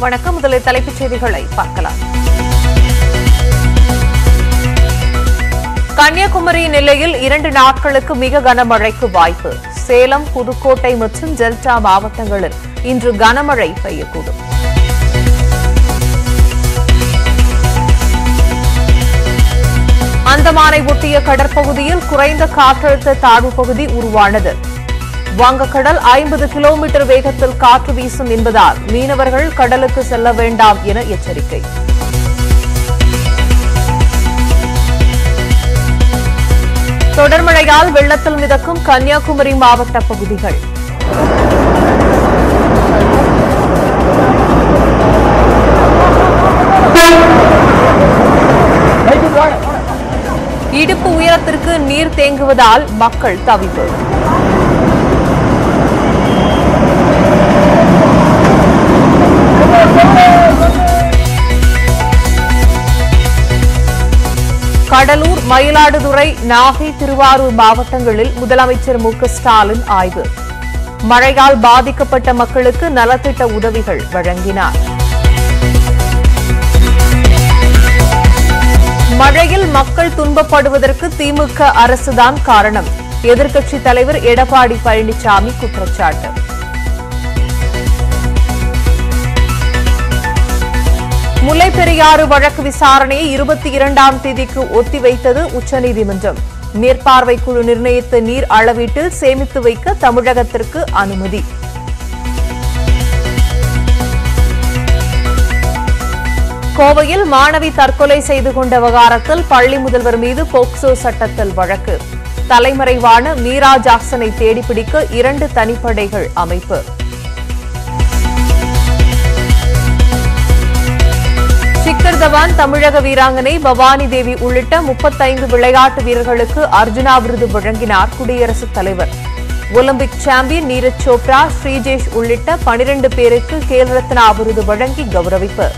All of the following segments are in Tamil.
வணக்கம். முதலில் தலைப்புச் செய்திகளை பார்க்கலாம். கன்னியாகுமரி நெல்லையில் 2 நாட்களுக்கு மிக கனமழைக்கு வாய்ப்பு. சேலம், புதுக்கோட்டை மற்றும் டெல்டா மாவட்டங்களில் இன்று கனமழை பெய்யக்கூடும். அந்தமானை ஒட்டிய கடற்பகுதியில் குறைந்த காற்றழுத்த தாழ்வு பகுதி உருவானது. வங்கக்கடல் 50 கிலோமீட்டர் வேகத்தில் காற்று வீசும் என்பதால் மீனவர்கள் கடலுக்கு செல்ல வேண்டாம் என எச்சரிக்கை. தொடர் மழையால் வெள்ளத்தில் மிதக்கும் கன்னியாகுமரி மாவட்ட பகுதிகள். இடுப்பு உயரத்திற்கு நீர் தேங்குவதால் மக்கள் தவிப்பு. கடலூர், மயிலாடுதுறை, நாகை, திருவாரூர் மாவட்டங்களில் முதலமைச்சர் மு.க.ஸ்டாலின் ஆய்வு. மழையால் பாதிக்கப்பட்ட மக்களுக்கு நலத்திட்ட உதவிகள் வழங்கினார். மழையில் மக்கள் துன்பப்படுவதற்கு திமுக அரசுதான் காரணம். எதிர்க்கட்சித் தலைவர் எடப்பாடி பழனிசாமி குற்றச்சாட்டு. முல்லைப்பெரியாறு வழக்கு விசாரணையை 22ஆம் தேதிக்கு ஒத்திவைத்தது உச்சநீதிமன்றம். மேற்பார்வை குழு நிர்ணயித்த நீர் அளவீட்டில் சேமித்து வைக்க தமிழகத்திற்கு அனுமதி. கோவையில் மாணவி தற்கொலை செய்து கொண்ட விவகாரத்தில் பள்ளி முதல்வர் மீது போக்சோ சட்டத்தில் வழக்கு. தலைமறைவான மீரா ஜாக்சனை தேடிப்பிடிக்க 2 தனிப்படைகள் அமைப்பு. சிக்கர் தவான் தமிழக வீராங்கனை பவானி தேவி உள்ளிட்ட 35 விளையாட்டு வீரர்களுக்கு அர்ஜுனா விருது வழங்கினார் குடியரசுத் தலைவர். ஒலிம்பிக் சாம்பியன் நீரஜ் சோப்ரா, ஸ்ரீஜேஷ் உள்ளிட்ட 12 பேருக்கு கேல் ரத்னா விருது வழங்கி கௌரவிப்பு.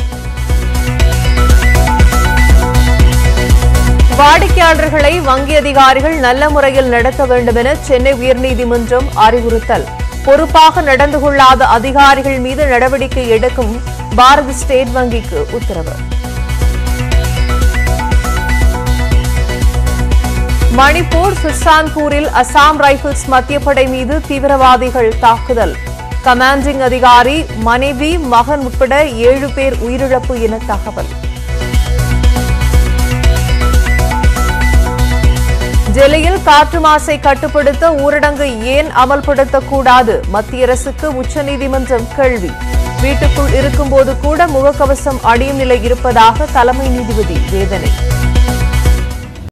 வாடிக்கையாளர்களை வங்கி அதிகாரிகள் நல்ல முறையில் நடத்த வேண்டும் என சென்னை உயர்நீதிமன்றம் அறிவுறுத்தல். பொறுப்பாக நடந்து கொள்ளாத அதிகாரிகள் மீது நடவடிக்கை எடுக்கும் பாரத ஸ்டேட் வங்கிக்கு உத்தரவு. மணிப்பூர் சுர்சான்பூரில் அசாம் ரைபிள்ஸ் மத்தியப்படை மீது தீவிரவாதிகள் தாக்குதல். கமாண்டிங் அதிகாரி, மனைவி, மகன் உட்பட 7 பேர் உயிரிழப்பு என தகவல். டெல்லியில் காற்று மாசை கட்டுப்படுத்த ஊரடங்கு ஏன் அமல்படுத்தக்கூடாது? மத்திய அரசுக்கு உச்சநீதிமன்றம் கேள்வி. வீட்டுக்குள் இருக்கும்போது கூட முகக்கவசம் அணியும் நிலை இருப்பதாக தலைமை நீதிபதி வேதனை.